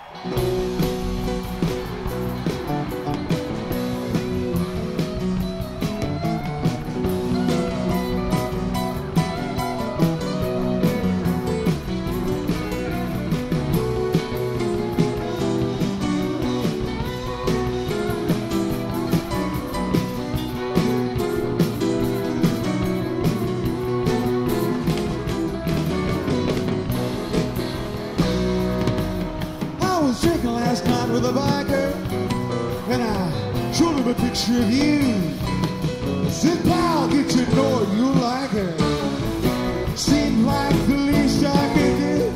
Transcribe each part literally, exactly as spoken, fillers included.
With a biker, and I showed him a picture of you. Said, pal, get to know her, you'll like her. Seemed like the least I could do,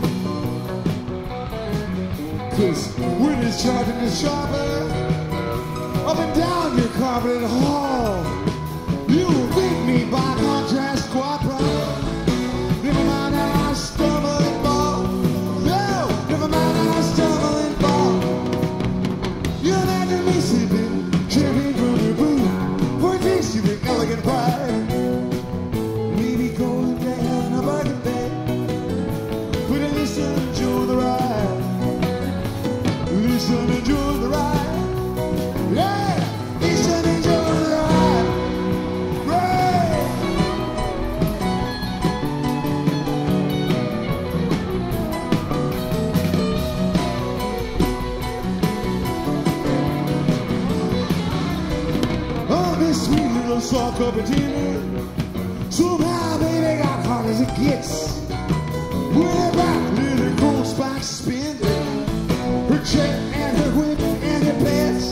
'cause we're discharging the shopper up and down your carpeted hall. You'll beat me by contrast quite proper. Never mind how I stumble and fall. No, never mind how I stumble and fall. You're not the least bit champagne from your boot for a taste of your elegant pride. Maybe going down a bucket bed, but at least enjoy the ride. At least enjoy the ride. Yeah, at least enjoy the ride. Right. Oh, this sweet little soft cup of tea. Somehow, baby, got hard as it gets. With her back, little gold spikes suspended, her check and her whip and her pants.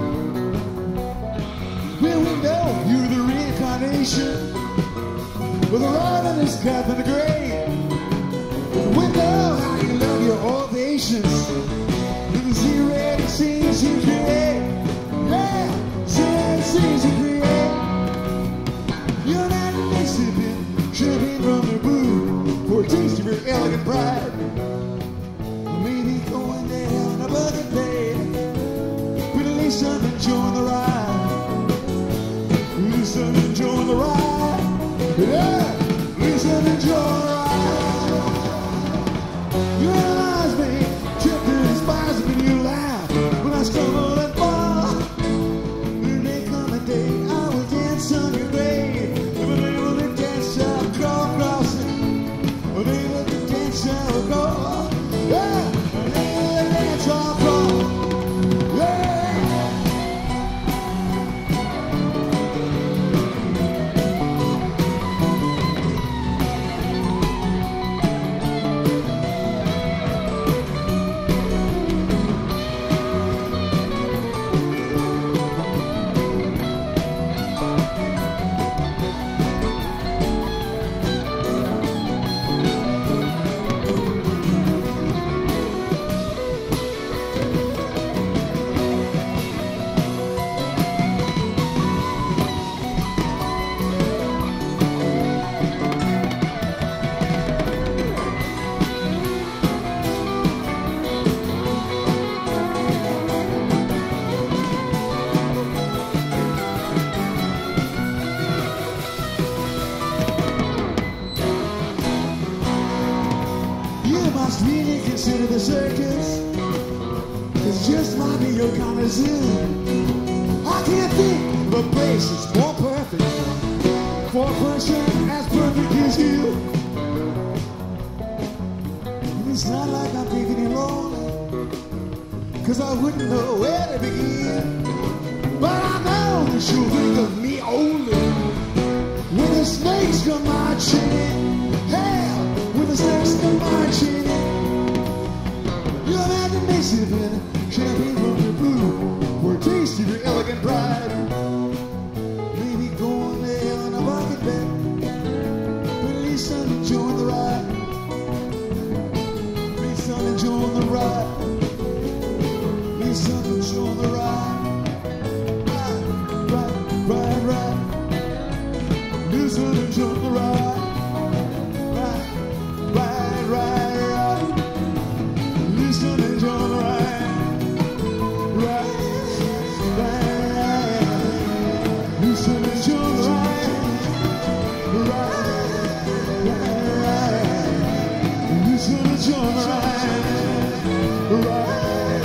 Well, we know you're the reincarnation with a rod in this cup and a grave. We know how you love your ovations with the zero scenes you create. Yeah, zero scenes you create. You're not a Mississippi, champagne from the boot for a taste of your elegant pride. Maybe going down a bucket bed, but at least I'm enjoying the ride. At least I'm enjoying the ride. Yeah, at least I'm enjoying the ride. You realize me, trip to despise me, you laugh when I stumble and fall. There may come a day I will dance on your grave. If I'm able to dance, I'll crawl across it. If I'm able to dance, I'll crawl. Yeah, if I'm able to dance, I'll crawl. Yeah. You must really consider the circus. It's just might be your kind of zoo. I can't think of a place that's more perfect for a person as perfect as you. And it's not like I'm thinking you lonely, 'cause I wouldn't know where to begin. But I know that you'll think of me only when the snakes come marching in. Hell, when the snakes come marching in. You're not the Mexican, champagne from your boot for a taste of your elegant pride. Maybe going to hell in a bucket bed, but at least I'm enjoying the ride. At least I'm enjoying the ride. At least I'm enjoying the ride. Ride, ride, ride, ride. At least I'm enjoying the ride. Ride, ride, ride, ride. At least I'm enjoying the ride. Ride, ride, ride. At least I'm enjoying the ride. Ride, ride, ride. At least I'm enjoying the ride. Ride.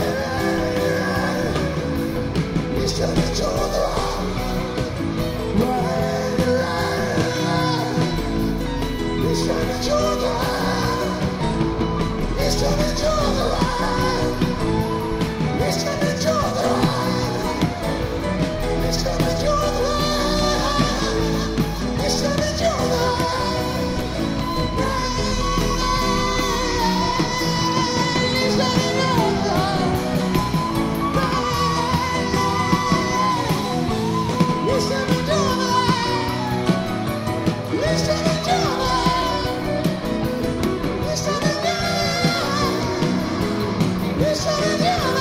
It's on in your